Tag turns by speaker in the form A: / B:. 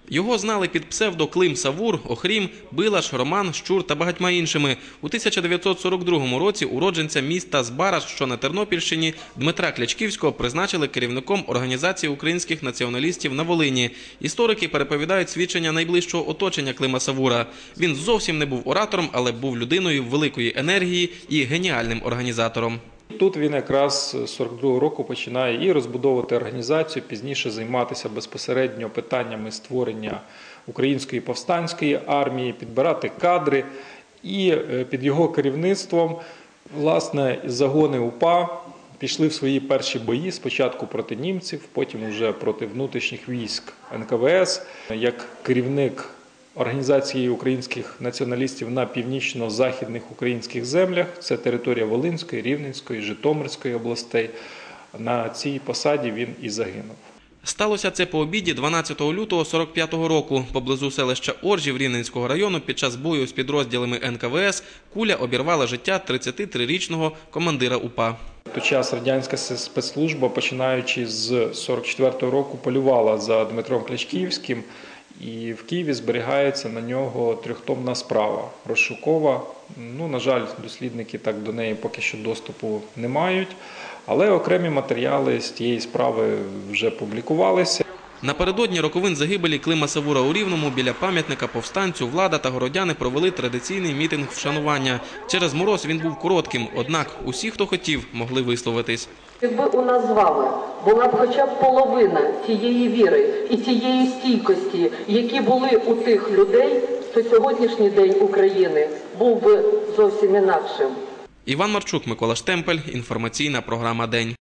A: Його знали під псевдо Клим Савур, Охрім, Билаш, Роман, Щур та багатьма іншими. У 1942 році уродженця міста Збараж, що на Тернопільщині, Дмитра Клячківського призначили керівником Організації українських націоналістів на Волині. Історики переповідають свідчення найближчого оточення Клима Савура. Він зовсім не був оратором, але був людиною великої енергії і геніальним організатором.
B: Тут він якраз з 42-го року починає і розбудовувати організацію, пізніше займатися безпосередньо питаннями створення української повстанської армії, підбирати кадри. І під його керівництвом, власне, загони УПА пішли в свої перші бої, спочатку проти німців, потім вже проти внутрішніх військ НКВС. Як керівник Організації українських націоналістів на північно-західних українських землях, це територія Волинської, Рівненської, Житомирської областей. На цій посаді він і загинув.
A: Сталося це по обіді 12 лютого 45-го року. Поблизу селища Оржів Рівненського району під час бою з підрозділами НКВС куля обірвала життя 33-річного командира УПА.
B: В той час радянська спецслужба, починаючи з 44-го року, полювала за Дмитром Клячківським. І в Києві зберігається на нього 3-томна справа розшукова. На жаль, дослідники так до неї поки що доступу не мають, але окремі матеріали з тієї справи вже публікувалися.
A: Напередодні роковин загибелі Клима Савура у Рівному біля пам'ятника повстанцю влада та городяни провели традиційний мітинг вшанування. Через мороз він був коротким, однак усі, хто хотів, могли висловитись.
C: Якби у нас з вами була б хоча б половина тієї віри і тієї стійкості, які були у тих людей, то сьогоднішній день України був би зовсім інакшим.
A: Іван Марчук, Микола Штемпель. Інформаційна програма «День».